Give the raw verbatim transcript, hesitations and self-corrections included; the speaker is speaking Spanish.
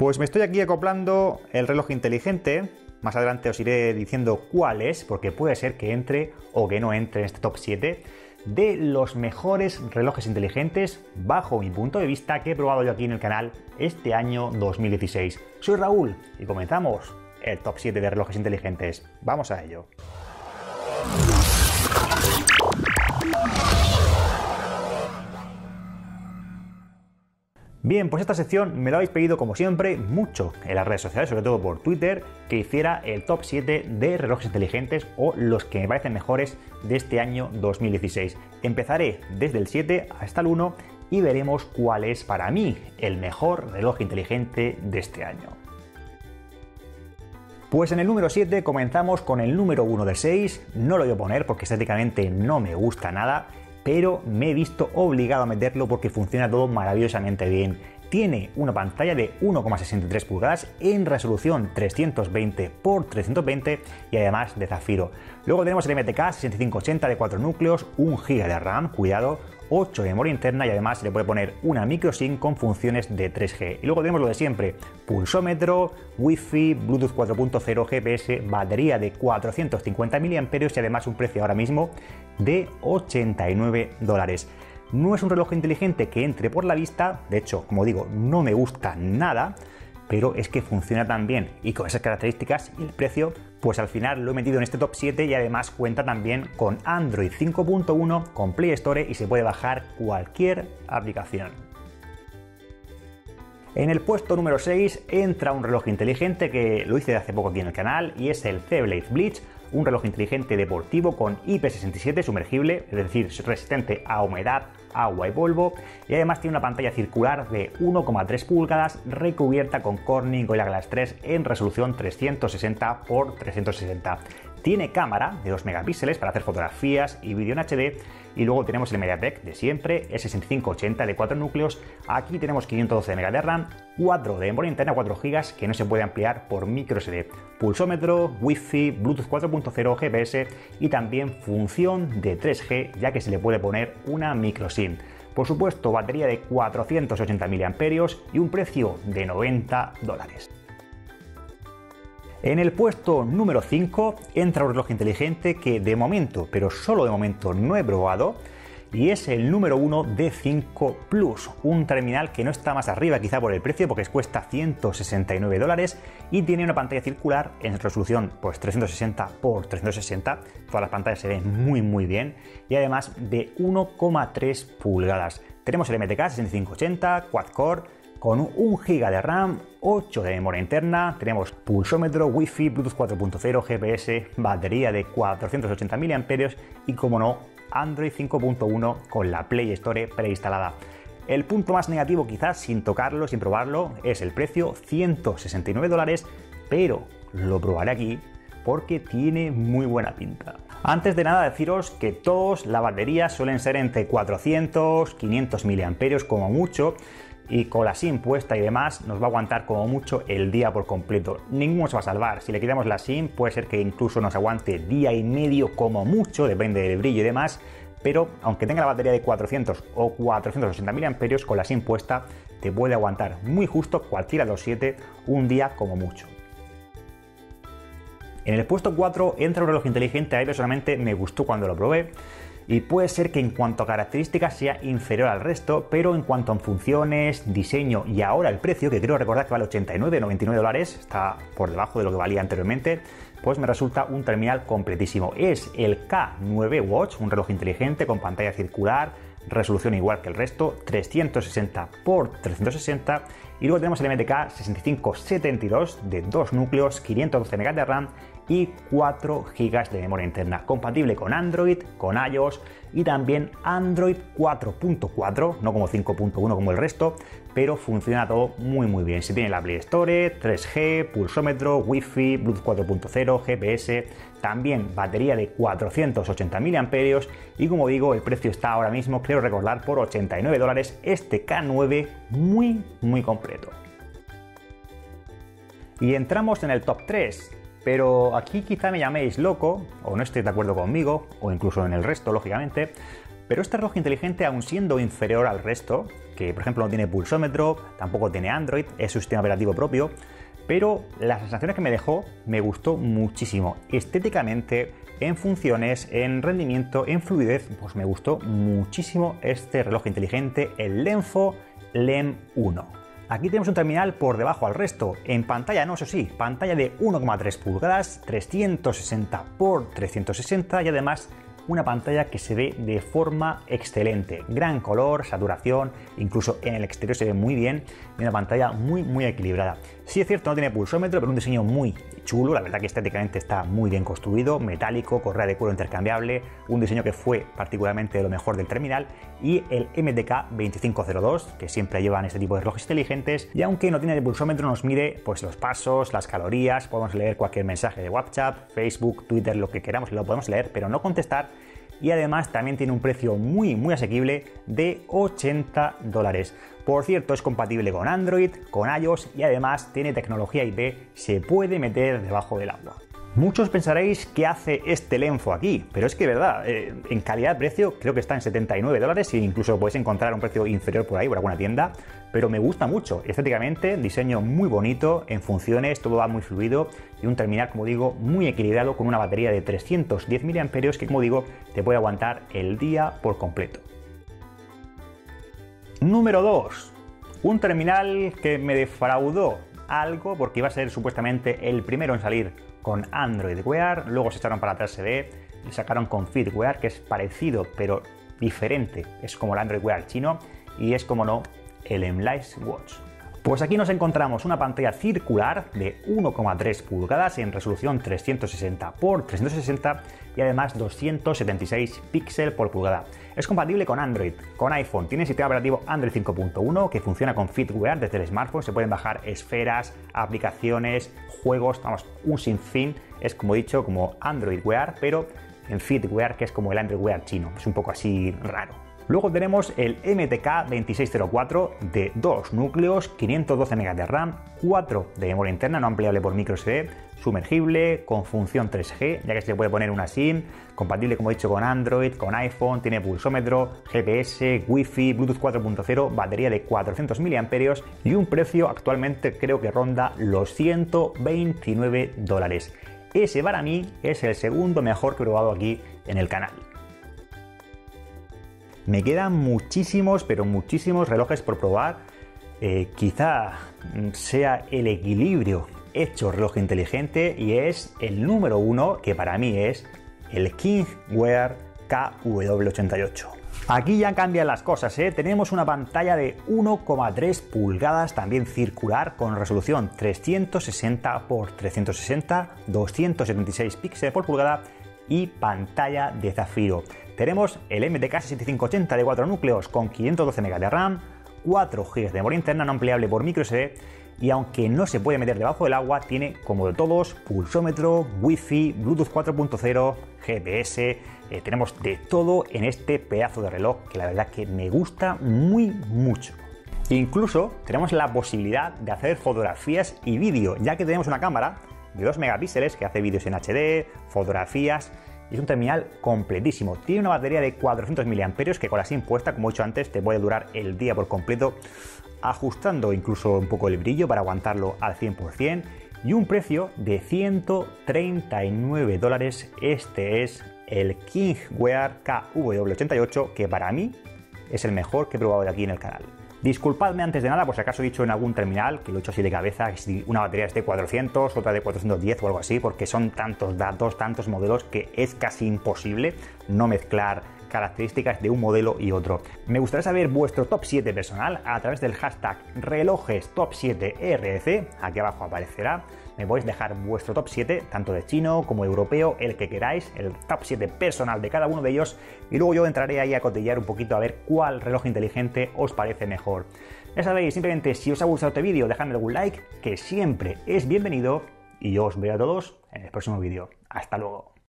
Pues me estoy aquí acoplando el reloj inteligente. Más adelante os iré diciendo cuál es, porque puede ser que entre o que no entre en este top siete de los mejores relojes inteligentes, bajo mi punto de vista, que he probado yo aquí en el canal este año dos mil dieciséis. Soy Raúl y comenzamos el top siete de relojes inteligentes. Vamos a ello. Bien, pues esta sección me lo habéis pedido como siempre mucho en las redes sociales, sobre todo por Twitter, que hiciera el top siete de relojes inteligentes o los que me parecen mejores de este año dos mil dieciséis. Empezaré desde el siete hasta el uno y veremos cuál es para mí el mejor reloj inteligente de este año. Pues en el número siete comenzamos con el número uno de seis, no lo voy a poner porque estéticamente no me gusta nada, pero me he visto obligado a meterlo porque funciona todo maravillosamente bien. Tiene una pantalla de uno coma sesenta y tres pulgadas en resolución trescientos veinte por trescientos veinte y además de zafiro. Luego tenemos el M T K sesenta y cinco ochenta de cuatro núcleos, un giga de RAM, cuidado, ocho de memoria interna y además se le puede poner una micro SIM con funciones de tres G. Y luego tenemos lo de siempre, pulsómetro, Wi-Fi, Bluetooth cuatro punto cero, G P S, batería de cuatrocientos cincuenta miliamperios y además un precio ahora mismo de ochenta y nueve dólares. No es un reloj inteligente que entre por la vista, de hecho, como digo, no me gusta nada, pero es que funciona tan bien y con esas características y el precio, pues al final lo he metido en este top siete y además cuenta también con Android cinco punto uno, con Play Store y se puede bajar cualquier aplicación. En el puesto número seis entra un reloj inteligente que lo hice hace poco aquí en el canal y es el Z-Blade Bleach, un reloj inteligente deportivo con I P sesenta y siete sumergible, es decir, resistente a humedad, agua y polvo, y además tiene una pantalla circular de uno coma tres pulgadas recubierta con Corning Gorilla Glass tres en resolución trescientos sesenta por trescientos sesenta. Tiene cámara de dos megapíxeles para hacer fotografías y vídeo en H D y luego tenemos el MediaTek de siempre, el sesenta y cinco ochenta de cuatro núcleos. Aquí tenemos quinientos doce megas de RAM, cuatro de memoria interna, cuatro gigas que no se puede ampliar por micro S D, pulsómetro, Wi-Fi, Bluetooth cuatro punto cero, G P S y también función de tres G ya que se le puede poner una micro SIM. Por supuesto, batería de cuatrocientos ochenta miliamperios y un precio de noventa dólares. En el puesto número cinco entra un reloj inteligente que de momento, pero solo de momento, no he probado y es el número uno D cinco Plus, un terminal que no está más arriba quizá por el precio porque cuesta ciento sesenta y nueve dólares y tiene una pantalla circular en resolución pues trescientos sesenta por trescientos sesenta, todas las pantallas se ven muy muy bien y además de uno coma tres pulgadas. Tenemos el M T K sesenta y cinco ochenta Quad Core con un giga de RAM, ocho de memoria interna, tenemos pulsómetro, Wi-Fi, Bluetooth cuatro punto cero, G P S, batería de cuatrocientos ochenta miliamperios y como no, Android cinco punto uno con la Play Store preinstalada. El punto más negativo quizás, sin tocarlo, sin probarlo, es el precio, ciento sesenta y nueve dólares, pero lo probaré aquí porque tiene muy buena pinta. Antes de nada deciros que todos la batería suelen ser entre cuatrocientos, quinientos miliamperios como mucho, y con la SIM puesta y demás nos va a aguantar como mucho el día por completo. Ninguno se va a salvar. Si le quitamos la SIM puede ser que incluso nos aguante día y medio como mucho, depende del brillo y demás, pero aunque tenga la batería de cuatrocientos o cuatrocientos ochenta miliamperios, con la SIM puesta te puede aguantar muy justo cualquiera de los siete un día como mucho. En el puesto cuatro entra un reloj inteligente, a mí personalmente me gustó cuando lo probé. Y puede ser que en cuanto a características sea inferior al resto, pero en cuanto a funciones, diseño y ahora el precio, que creo recordar que vale ochenta y nueve, noventa y nueve dólares, está por debajo de lo que valía anteriormente, pues me resulta un terminal completísimo. Es el K nueve Watch, un reloj inteligente con pantalla circular, resolución igual que el resto, trescientos sesenta por trescientos sesenta, y luego tenemos el M T K sesenta y cinco setenta y dos de dos núcleos, quinientos doce megas de RAM y cuatro gigas de memoria interna, compatible con Android, con iOS y también Android cuatro punto cuatro, no como cinco punto uno como el resto, pero funciona todo muy muy bien. Si tiene la Play Store, tres G, pulsómetro, Wi-Fi, Bluetooth cuatro punto cero, G P S, también batería de cuatrocientos ochenta miliamperios y como digo, el precio está ahora mismo, creo recordar, por ochenta y nueve dólares, este K nueve muy muy completo. Y entramos en el top tres. Pero aquí quizá me llaméis loco, o no estéis de acuerdo conmigo, o incluso en el resto, lógicamente, pero este reloj inteligente, aun siendo inferior al resto, que por ejemplo no tiene pulsómetro, tampoco tiene Android, es su sistema operativo propio, pero las sensaciones que me dejó me gustó muchísimo. Estéticamente, en funciones, en rendimiento, en fluidez, pues me gustó muchísimo este reloj inteligente, el Lenfo Lem uno. Aquí tenemos un terminal por debajo al resto, en pantalla no, eso sí, pantalla de uno coma tres pulgadas, trescientos sesenta por trescientos sesenta y además una pantalla que se ve de forma excelente, gran color, saturación, incluso en el exterior se ve muy bien y una pantalla muy muy equilibrada. Sí es cierto, no tiene pulsómetro, pero un diseño muy chulo, la verdad que estéticamente está muy bien construido, metálico, correa de cuero intercambiable, un diseño que fue particularmente de lo mejor del terminal, y el M T K veinticinco cero dos, que siempre llevan este tipo de relojes inteligentes, y aunque no tiene pulsómetro nos mide pues los pasos, las calorías, podemos leer cualquier mensaje de WhatsApp, Facebook, Twitter, lo que queramos, lo podemos leer, pero no contestar. Y además también tiene un precio muy muy asequible de ochenta dólares. Por cierto, es compatible con Android, con iOS y además tiene tecnología I P, se puede meter debajo del agua. Muchos pensaréis qué hace este Lenfo aquí, pero es que verdad, eh, en calidad-precio creo que está en setenta y nueve dólares e incluso podéis encontrar un precio inferior por ahí, por alguna tienda, pero me gusta mucho, estéticamente, diseño muy bonito, en funciones, todo va muy fluido y un terminal, como digo, muy equilibrado con una batería de trescientos diez miliamperios hora que, como digo, te puede aguantar el día por completo. Número dos. Un terminal que me defraudó algo porque iba a ser supuestamente el primero en salir con Android Wear, luego se echaron para atrás se ve y sacaron con Fitwear, que es parecido pero diferente, es como el Android Wear chino y es como no el M-Life Watch. Pues aquí nos encontramos una pantalla circular de uno coma tres pulgadas en resolución trescientos sesenta por trescientos sesenta y además doscientos setenta y seis píxeles por pulgada. Es compatible con Android, con iPhone, tiene sistema operativo Android cinco punto uno que funciona con Fitwear desde el smartphone, se pueden bajar esferas, aplicaciones, juegos, vamos, un sinfín, es como he dicho, como Android Wear, pero en Fitwear, que es como el Android Wear chino, es un poco así raro. Luego tenemos el M T K veintiséis cero cuatro de dos núcleos, quinientos doce megas de RAM, cuatro de memoria interna no ampliable por micro S D, sumergible, con función tres G, ya que se puede poner una SIM, compatible como he dicho con Android, con iPhone, tiene pulsómetro, G P S, Wi-Fi, Bluetooth cuatro punto cero, batería de cuatrocientos miliamperios hora y un precio actualmente creo que ronda los ciento veintinueve dólares. Ese para mí es el segundo mejor que he probado aquí en el canal. Me quedan muchísimos, pero muchísimos relojes por probar. Eh, quizá sea el equilibrio hecho reloj inteligente y es el número uno, que para mí es el Kingwear K W ochenta y ocho. Aquí ya cambian las cosas, ¿eh? Tenemos una pantalla de uno coma tres pulgadas, también circular, con resolución trescientos sesenta por trescientos sesenta, doscientos setenta y seis píxeles por pulgada y pantalla de zafiro. Tenemos el M T K sesenta y cinco ochenta de cuatro núcleos con quinientos doce megas de RAM, cuatro gigas de memoria interna no ampliable por micro S D y aunque no se puede meter debajo del agua, tiene, como de todos, pulsómetro, Wi-Fi, Bluetooth cuatro punto cero, G P S, eh, tenemos de todo en este pedazo de reloj que la verdad que me gusta muy mucho. Incluso tenemos la posibilidad de hacer fotografías y vídeo, ya que tenemos una cámara de dos megapíxeles que hace vídeos en H D, fotografías. Y es un terminal completísimo. Tiene una batería de cuatrocientos miliamperios hora que con la SIM puesta, como he dicho antes, te puede durar el día por completo, ajustando incluso un poco el brillo para aguantarlo al cien por cien. Y un precio de ciento treinta y nueve dólares. Este es el Kingwear K W ochenta y ocho, que para mí es el mejor que he probado de aquí en el canal. Disculpadme antes de nada, por si acaso he dicho en algún terminal, que lo he hecho así de cabeza, que si una batería es de cuatrocientos, otra de cuatrocientos diez o algo así, porque son tantos datos, tantos modelos, que es casi imposible no mezclar características de un modelo y otro. Me gustaría saber vuestro top siete personal a través del hashtag relojes top siete R C, aquí abajo aparecerá. Me podéis dejar vuestro top siete, tanto de chino como europeo, el que queráis, el top siete personal de cada uno de ellos, y luego yo entraré ahí a cotillar un poquito a ver cuál reloj inteligente os parece mejor. Ya sabéis, simplemente si os ha gustado este vídeo, dejadme algún like, que siempre es bienvenido, y yo os veo a todos en el próximo vídeo. Hasta luego.